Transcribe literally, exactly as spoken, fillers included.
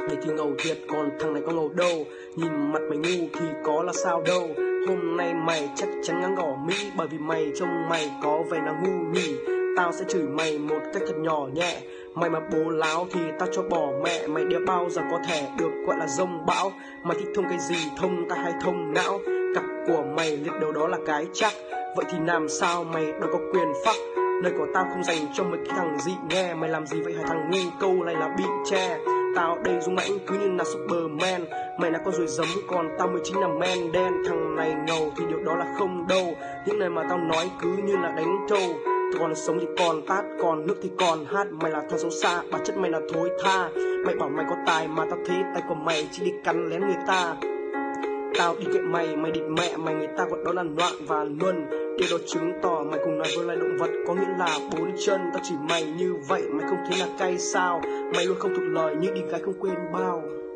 Mày thì ngầu thiệt, còn thằng này có ngầu đâu. Nhìn mặt mày ngu thì có là sao đâu. Hôm nay mày chắc chắn ngắn ngỏ Mỹ, bởi vì mày trông mày có vẻ là ngu nhỉ. Tao sẽ chửi mày một cách thật nhỏ nhẹ. Mày mà bố láo thì tao cho bỏ mẹ. Mày đéo bao giờ có thể được gọi là rông bão. Mày thích thông cái gì, thông ta hay thông não. Cặp của mày liệt đầu đó là cái chắc. Vậy thì làm sao mày đâu có quyền phắc. Lời của tao không dành cho mấy cái thằng dị nghe. Mày làm gì vậy hả thằng ngu, câu này là bị che. Tao đây dũng mãnh cứ như là Superman. Mày là con ruồi giấm còn tao mới chính là man đen. Thằng này ngầu thì điều đó là không đâu. Những lời mà tao nói cứ như là đánh trâu. Còn sống thì còn tát, còn nước thì còn hát. Mày là thằng xấu xa, bản chất mày là thối tha. Mày bảo mày có tài mà tao thấy tay của mày chỉ đi cắn lén người ta. Tao đi kệ mày, mày địt mẹ mày, người ta gọi đó là loạn và luân. Điều đó chứng tỏ mày cùng nói với loài động vật, có nghĩa là bốn chân. Tao chỉ mày như vậy, mày không thấy là cay sao? Mày luôn không thuộc lời như đi gái không quên bao.